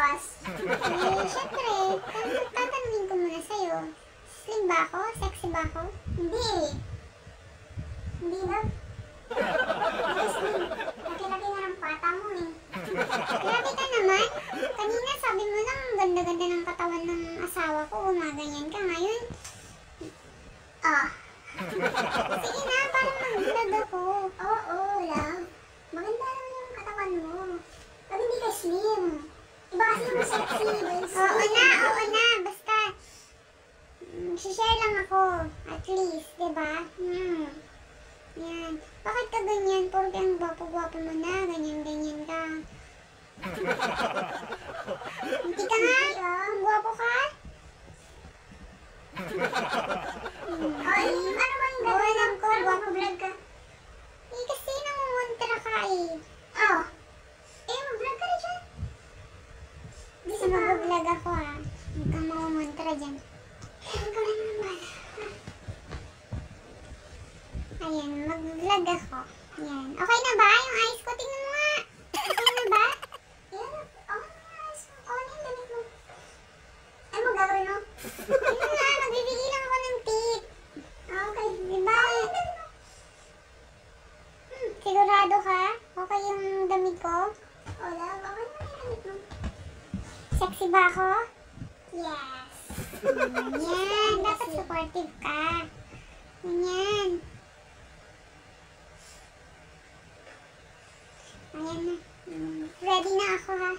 bukas? Syempre, tatanungin ko muna sa'yo. Slim ba ako? Sexy ba ako? Hindi. Hindi na. Laki-laki nga ng pata mo eh. Grabe ka naman. Kanina sabi mo lang, ang ganda-ganda ng katawan ng asawa ko. Gumaganyan ka ngayon. Sige na, parang mag-vlog ako. Oo, love. Maganda naman yung katawan mo. Pag hindi ka slim. Iba kasi yung sexy. Oo na. Basta, share lang ako. At least, diba? Yan. Bakit ka ganyan? Porque ang gwapo-gwapo mo na. Ganyan-ganyan ka. Hindi ka nga. Ang gwapo ka. Ay, ano ba yung gagawin? Alam ko, Ano gwapo mag-vlog ka? Kasi nangungontra ka eh. Mag-vlog ka na dyan. Gusto mag-vlog ako ha. Huwag kang mangungontra dyan. Ikaw lang naman. Ayan, mag-vlog ako. Ayan. Okay na ba? Yung eyes ko, tingnan mo nga. Okay na ba? Okay na yung damit mo. Ano mo gagawin mo? Tingnan nga, magbibigay lang ako ng tip. Okay. Diba? Sigurado ka? Okay yung damit ko? Wala, okay na yung damit mo. Sexy ba ako? Yes. Yan, dapat supportive ka. Ganyan. Ayan na. Ready na ako ha.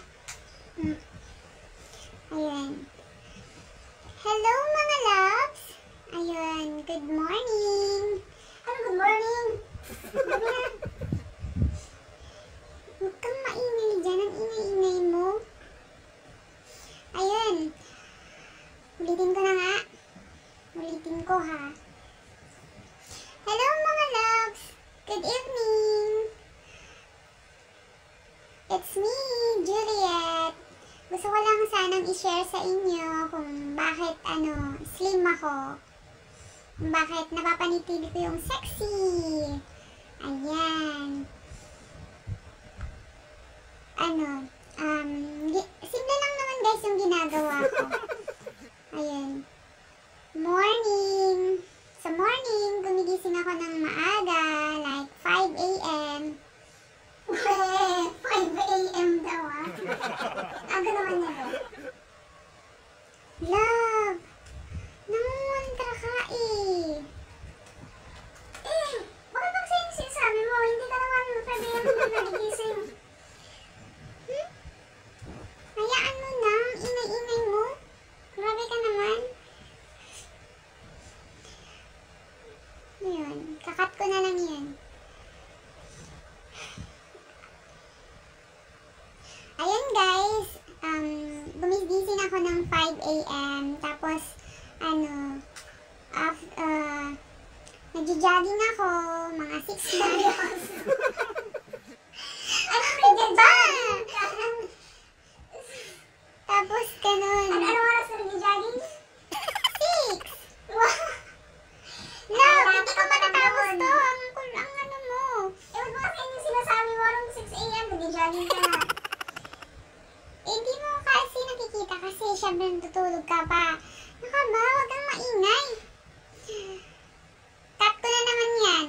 Ayan. Hello mga loves. Ayan, good morning. Ano, good morning? Huwag kang maingay dyan. Ang ingay-ingay mo. Ayan. Ulitin ko na nga. Ulitin ko ha. Hello mga loves. Good evening. It's me, Juliet. Gusto ko lang sanang i-share sa inyo kung bakit slim ako. Kung bakit napapanitili ko yung sexy. Ayan. Simple lang naman guys yung ginagawa ko. Ayan. Morning. Sa morning, gumigising ako ng maaga, like 5 a.m. 5 a.m. daw Aga naman niya daw. Love, nangungontra ka eh. Bakit ba kasi sinasabi mo? Hindi ka naman 5 a.m. na nagigising. Hayaan mo na, ingay-ingay mo. Grabe ka naman. Ayun, kakat ko na lang yan. Ayan guys, gumigising ako ng 5 a.m. Tapos, nagja-jogging ako, mga 6 miles. Diba? Tapos, ganun. Ano oras na nag-jogging? 6! Love, hindi ko matatapos to. Ang ano mo. Ba't ba kasi yung sinasabi mo nung 6 a.m. nag-jogging ka na? Hindi mo kasi nakikita kasi syempre natutulog ka pa. Naka ba? Huwag kang maingay. Cut ko na naman yan.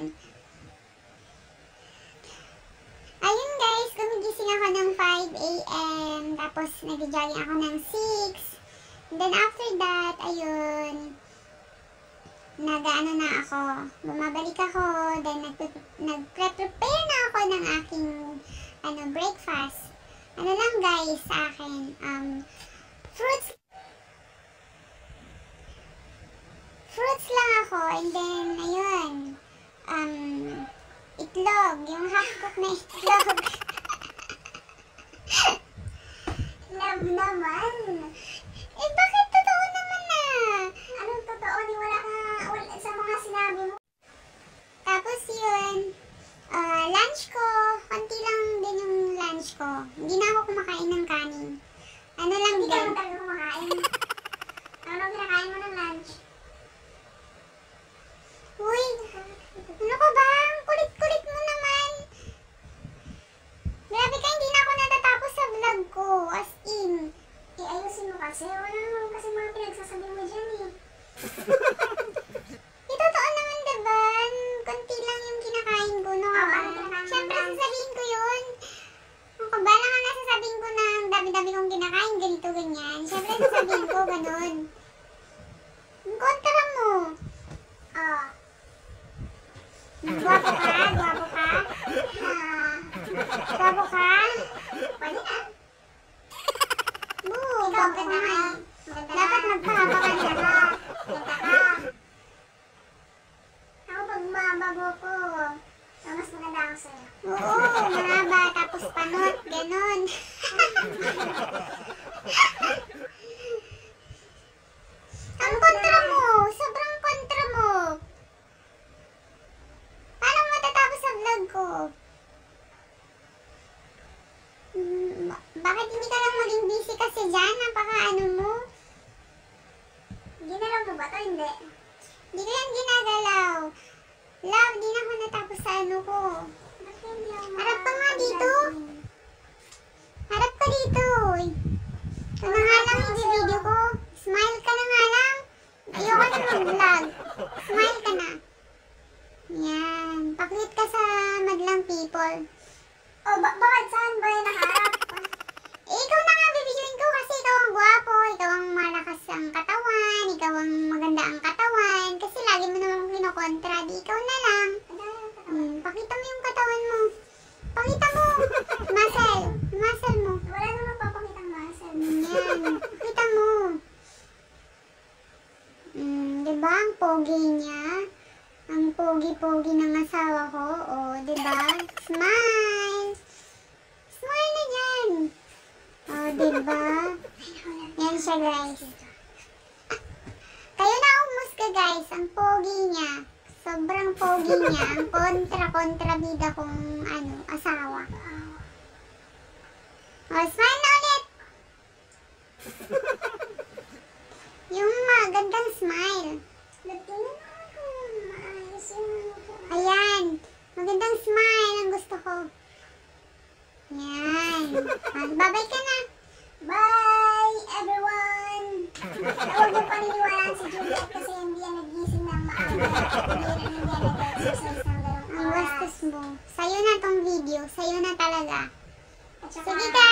Ayun guys, gumigising ako ng 5 a.m. Tapos nag-jogging ako ng 6. And then after that, ayun, nag-ano na ako. Bumabalik ako. Then nag-prepare na ako ng aking breakfast. Ano lang guys sa akin, fruits lang ako, and then, ayun, itlog, yung half-cook na itlog. Love naman. Bakit totoo naman na? Anong totoo? Di wala sa mga sinabi mo. Tapos yun, lunch ko, konti lang din yung lunch ko. Hindi na ako kumakain ng kanin. Ano lang Hindi ka din. naman talaga kumakain. Ano kinakain mo ng lunch? Uy, ano ka ba? Ang kulit-kulit mo naman. Grabe ka, hindi na ako natatapos sa vlog ko. As in, dami kong kinakain, ganito, ganyan. Siyempre, sasabihin ko, ganun. Ang kontra mo. Oh. Gwapo ka? Gwapo ka? Gwapo ka? Pwede na. Oo, Ikaw, gwapo maganda ka. ka. Maganda Dapat ka. magpapakanda ka. Maganda ka. Ako pag mabago ko, mas maganda ako sa'yo. Oo, mahaba, tapos panot, ganun. Ang kontra mo, sobrang kontra mo. Paano matatapos ang vlog ko? Bakit hindi ka lang maging busy kasi dyan? Napaka ano mo? Ginalaw mo ba ito? Hindi. Hindi ko yan ginagalaw. Love, di na ako natapos sa ano ko. Bakit hindi ako Harap ka nga dito. Harap ka dito. Ito na nga lang yung video ko. Smile ka na nga lang. Ayoko na mag-vlog. Smile ka na. Yan. Paklit ka sa madlang people. Oh, bakit saan ba yung naharap? Eh, ikaw na nga bibidyoin ko kasi ikaw ang gwapo. Ikaw ang malakas ang katawan. Ikaw ang maganda ang katawan. Kasi lagi mo naman kinokontra. Di ikaw na lang. Pakita mo yung katawan mo. Pakita mo. Muscle. Muscle mo. Wala naman papakitang muscle. Yan. Pakita mo. Diba ang pogi niya? Ang pogi-pogi ng asawa ko. O, diba? Smile. Smile na yan. O, diba? Yan siya, guys. Kayo na umusga, guys. Ang pogi niya. Sobrang pogi niya. Ang kontrabida kong, asawa. O, smile na ulit. Yung magandang smile. Nagtingin ako. Maayos yung... Ayan. Magandang smile ang gusto ko. Yan. Bye-bye ka na. Bye, everyone! Huwag mo paniniwalaan si Juliet kasi hindi yan nagising ng maaga. Hindi yan nag-exercise ng ganong Ang oras. bastos mo. Sa'yo na tong video. Sa'yo na talaga. At saka, Sige,